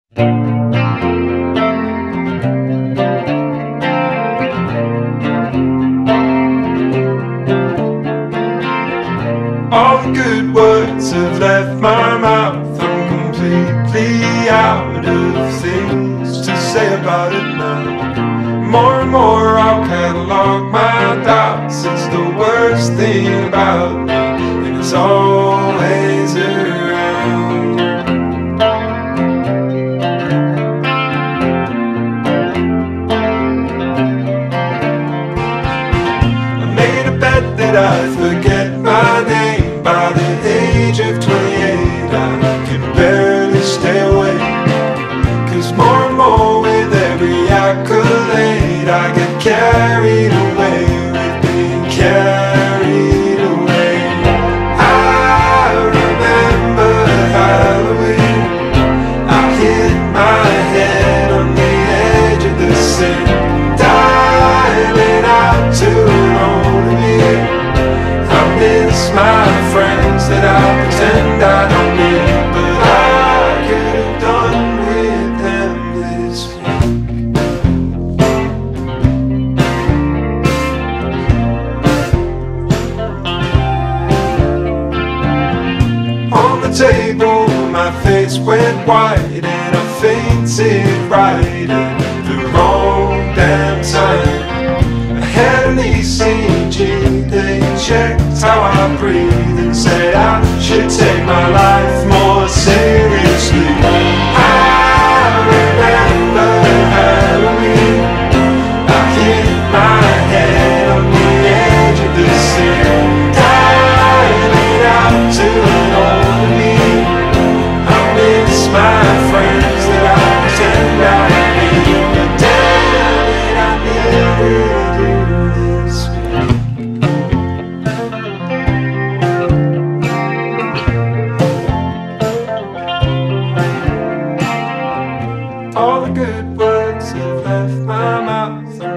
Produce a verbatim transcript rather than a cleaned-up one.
All the good words have left my mouth. I'm completely out of things to say about it now. More and more I'll catalog my doubts. It's the worst thing about me, and it's always around. I made a bet that I'd forget my name by the age of twenty-eight. I can barely stay awake, 'cause more and more with every accolade I get carried away with being carried away. I remember Halloween. I hit my head on the edge of the sin, dialing out to an older me. I miss my friends that I pretend I don't need, but I could have done with them this week. On the table, my face went white and I fainted right at the wrong damn time. I had an E C G, they checked how I breathe and said I should take my life more seriously. I remember Halloween. I hit my head on the edge of the sea, dialing out to an old me. I miss my friends that I pretend I need, but damn it, I never do this week. All the good words have left my mouth.